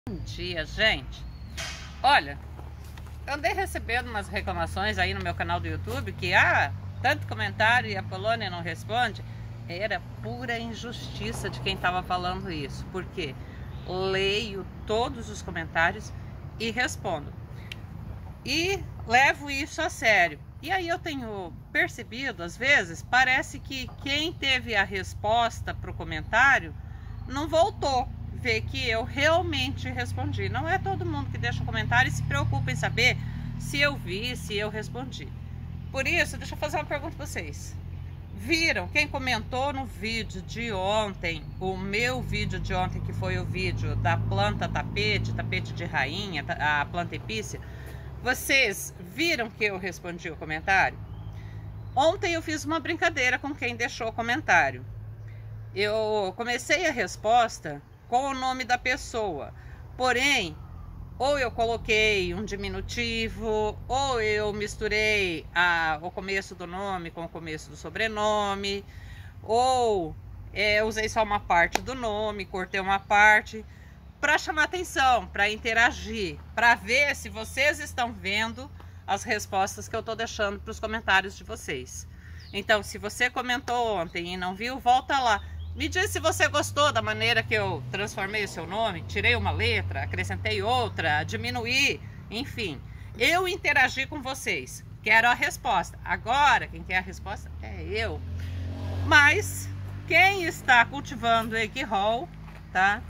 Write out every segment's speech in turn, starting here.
Bom dia, gente. Olha, eu andei recebendo umas reclamações aí no meu canal do YouTube que tanto comentário e a Polônia não responde. Era pura injustiça de quem estava falando isso, porque leio todos os comentários e respondo e levo isso a sério. E aí eu tenho percebido, às vezes, parece que quem teve a resposta para o comentário não voltou ver que eu realmente respondi. Não é todo mundo que deixa um comentário e se preocupa em saber se eu vi, se eu respondi. Por isso, deixa eu fazer uma pergunta para vocês. Viram? Quem comentou no vídeo de ontem, o meu vídeo de ontem, que foi o vídeo da planta tapete de rainha, a planta epícia, vocês viram que eu respondi o comentário? Ontem eu fiz uma brincadeira com quem deixou o comentário. Eu comecei a resposta com o nome da pessoa, porém, ou eu coloquei um diminutivo, ou eu misturei o começo do nome com o começo do sobrenome, ou usei só uma parte do nome, cortei uma parte, para chamar atenção, para interagir, para ver se vocês estão vendo as respostas que eu estou deixando para os comentários de vocês. Então, se você comentou ontem e não viu, volta lá. Me diz se você gostou da maneira que eu transformei o seu nome, tirei uma letra, acrescentei outra, diminuí, enfim. Eu interagi com vocês, quero a resposta. Agora, quem quer a resposta é eu. Mas, quem está cultivando egg roll, tá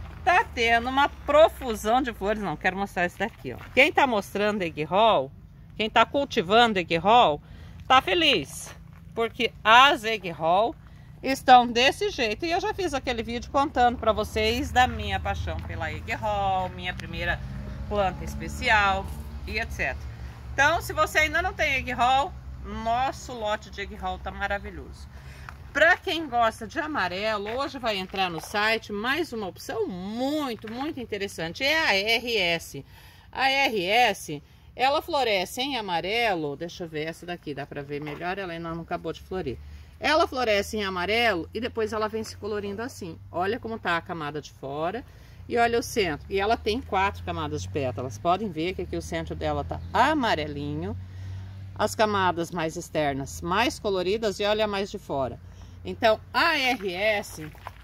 tendo uma profusão de flores. Não, quero mostrar esse daqui, ó. Quem tá mostrando egg roll, quem tá cultivando egg roll, tá feliz, porque as egg roll estão desse jeito. E eu já fiz aquele vídeo contando para vocês da minha paixão pela egg roll, minha primeira planta especial e etc. Então, se você ainda não tem egg roll, nosso lote de egg roll tá maravilhoso. Para quem gosta de amarelo, hoje vai entrar no site mais uma opção muito interessante, é a RS. A RS, ela floresce em amarelo. Deixa eu ver essa daqui, dá para ver melhor, ela ainda não acabou de florir. Ela floresce em amarelo e depois ela vem se colorindo assim. Olha como tá a camada de fora e olha o centro. E ela tem 4 camadas de pétalas. Podem ver que aqui o centro dela tá amarelinho. As camadas mais externas mais coloridas e olha mais de fora. Então, a RS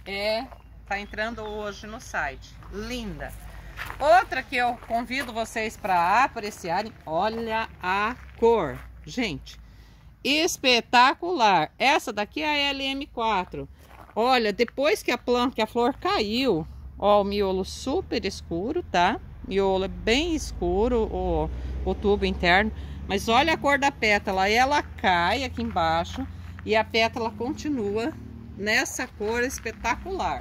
tá entrando hoje no site. Linda. Outra que eu convido vocês para apreciarem, olha a cor. Gente, espetacular. Essa daqui é a LM4. Olha, depois que a flor caiu, ó, o miolo super escuro, tá? Miolo é bem escuro, o tubo interno. Mas olha a cor da pétala, ela cai aqui embaixo e a pétala continua nessa cor espetacular.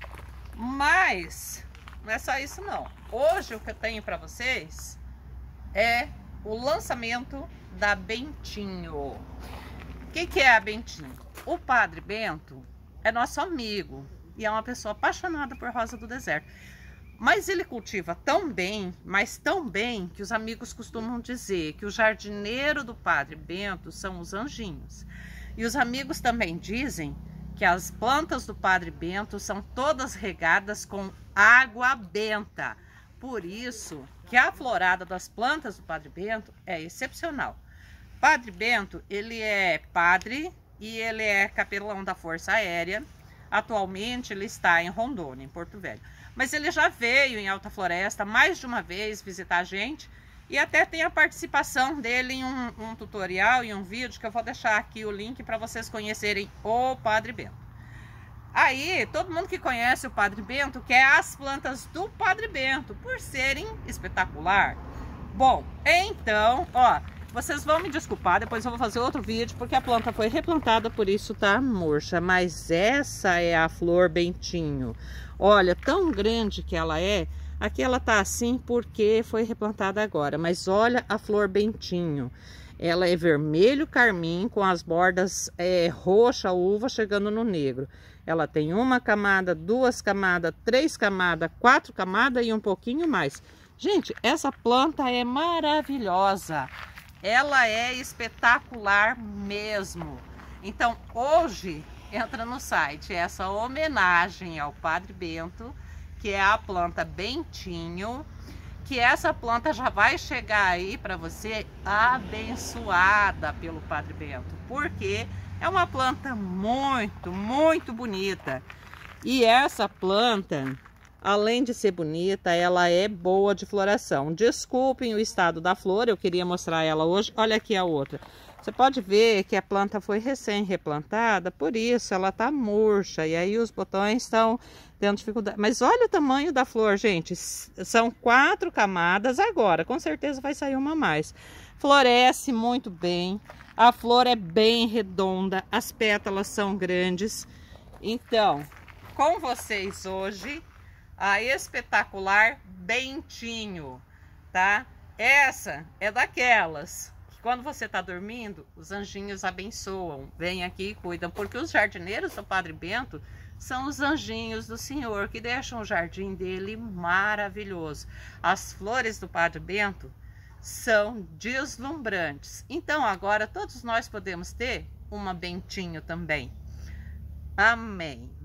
Mas não é só isso não. Hoje o que eu tenho para vocês é o lançamento da Bentinho. O que é a Bentinho? O Padre Bento é nosso amigo e é uma pessoa apaixonada por rosa do deserto. Mas ele cultiva tão bem, mas tão bem, que os amigos costumam dizer que o jardineiro do Padre Bento são os anjinhos. E os amigos também dizem que as plantas do Padre Bento são todas regadas com água benta. Por isso que a florada das plantas do Padre Bento é excepcional. Padre Bento, ele é padre e ele é capelão da Força Aérea. Atualmente ele está em Rondônia, em Porto Velho. Mas ele já veio em Alta Floresta mais de uma vez visitar a gente. E até tem a participação dele em um tutorial, em um vídeo, que eu vou deixar aqui o link para vocês conhecerem o Padre Bento. Aí, todo mundo que conhece o Padre Bento quer as plantas do Padre Bento, por serem espetacular. Bom, então, ó, vocês vão me desculpar, depois eu vou fazer outro vídeo, porque a planta foi replantada, por isso tá murcha. Mas essa é a flor Bentinho. Olha, tão grande que ela é. Aqui ela tá assim porque foi replantada agora, mas olha a flor Bentinho. Ela é vermelho carmim com as bordas roxa uva chegando no negro. Ela tem uma camada, 2 camadas, 3 camadas, 4 camadas e um pouquinho mais. Gente, essa planta é maravilhosa. Ela é espetacular mesmo. Então, hoje entra no site essa homenagem ao Padre Bento, que é a planta Bentinho, que essa planta já vai chegar aí para você abençoada pelo Padre Bento, porque é uma planta muito bonita. E essa planta, além de ser bonita, ela é boa de floração. Desculpem o estado da flor, eu queria mostrar ela hoje. Olha aqui a outra. Você pode ver que a planta foi recém-replantada, por isso ela tá murcha. E aí os botões estão tendo dificuldade. Mas olha o tamanho da flor, gente. São 4 camadas agora. Com certeza vai sair uma a mais. Floresce muito bem. A flor é bem redonda. As pétalas são grandes. Então, com vocês hoje, a espetacular Bentinho, tá? Essa é daquelas que quando você tá dormindo, os anjinhos abençoam, vêm aqui e cuidam, porque os jardineiros do Padre Bento são os anjinhos do Senhor, que deixam o jardim dele maravilhoso. As flores do Padre Bento são deslumbrantes. Então agora todos nós podemos ter uma Bentinho também. Amém.